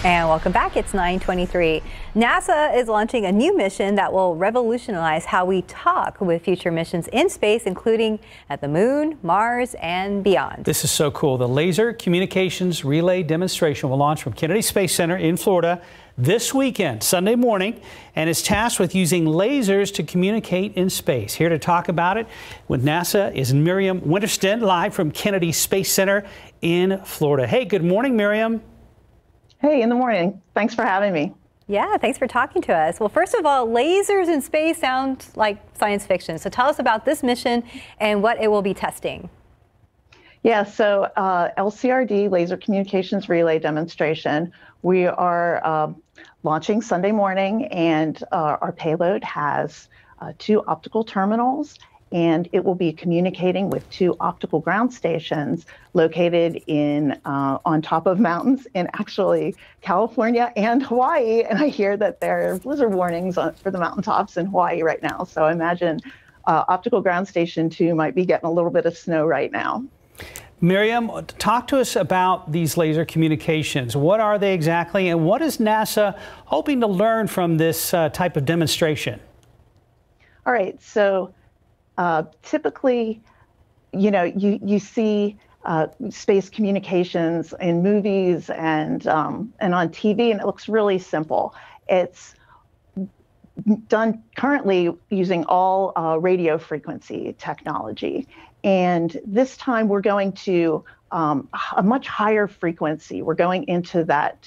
And welcome back. It's 9:23. NASA is launching a new mission that will revolutionize how we talk with future missions in space, including at the moon, Mars, and beyond. This is so cool. The Laser Communications Relay Demonstration will launch from Kennedy Space Center in Florida this weekend, Sunday morning, and is tasked with using lasers to communicate in space. Here to talk about it with NASA is Miriam Winterston, live from Kennedy Space Center in Florida. Hey, good morning, Miriam. Hey, in the morning. Thanks for having me. Yeah, thanks for talking to us. Well, first of all, lasers in space sound like science fiction. So tell us about this mission and what it will be testing. Yeah, so LCRD, Laser Communications Relay Demonstration, we are launching Sunday morning, and our payload has 2 optical terminals, and it will be communicating with 2 optical ground stations located in on top of mountains in actually California and Hawaii. And I hear that there are blizzard warnings for the mountaintops in Hawaii right now. So I imagine optical ground station 2 might be getting a little bit of snow right now. Miriam, talk to us about these laser communications. What are they exactly, and what is NASA hoping to learn from this type of demonstration? All right, so typically, you know, you see space communications in movies and on TV, and it looks really simple. It's done currently using all radio frequency technology, and this time we're going to a much higher frequency. We're going into that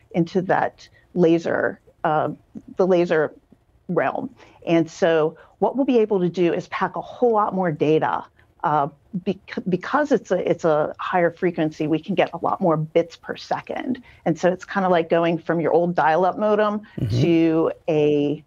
laser, the laser realm. And so what we'll be able to do is pack a whole lot more data. Because it's a higher frequency, we can get a lot more bits per second. And so it's kind of like going from your old dial-up modem to a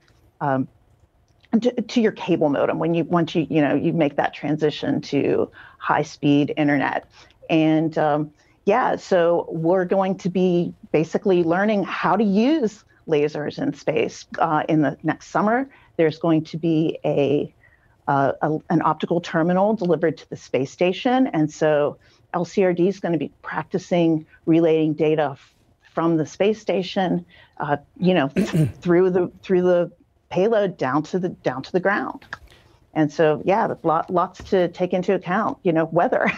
to your cable modem once you make that transition to high-speed internet. And yeah, so we're going to be basically learning how to use lasers in space. In the next summer, there's going to be an optical terminal delivered to the space station, and so LCRD is going to be practicing relaying data from the space station, through the payload down to the ground. And so, yeah, lots to take into account. Weather.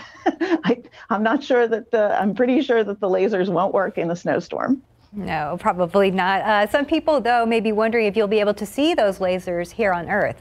I'm pretty sure that the lasers won't work in a snowstorm. No, probably not. Some people, though, may be wondering if you'll be able to see those lasers here on Earth.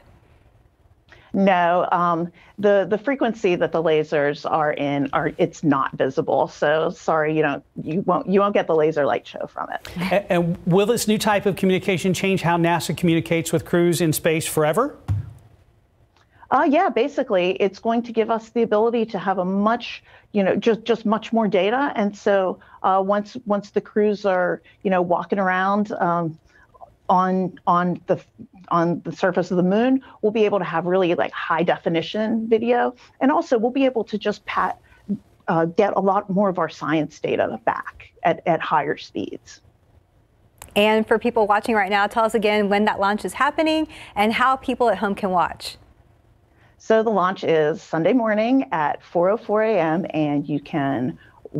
No, the frequency that the lasers are in it's not visible. So sorry, you won't get the laser light show from it. And will this new type of communication change how NASA communicates with crews in space forever? Yeah, basically, it's going to give us the ability to have a much, just much more data. And so once the crews are, walking around on the surface of the moon, we'll be able to have really like high definition video, and also we'll be able to just get a lot more of our science data back at higher speeds. And for people watching right now, tell us again when that launch is happening and how people at home can watch. So the launch is Sunday morning at 4:04 a.m. and you can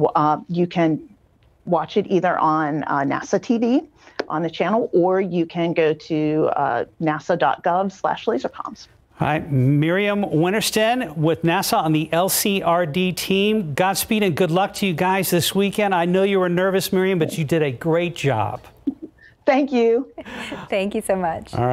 watch it either on NASA TV on the channel, or you can go to nasa.gov/lasercoms. All right, Miriam Winterston with NASA on the LCRD team. Godspeed and good luck to you guys this weekend. I know you were nervous, Miriam, but you did a great job. Thank you. Thank you so much. All right.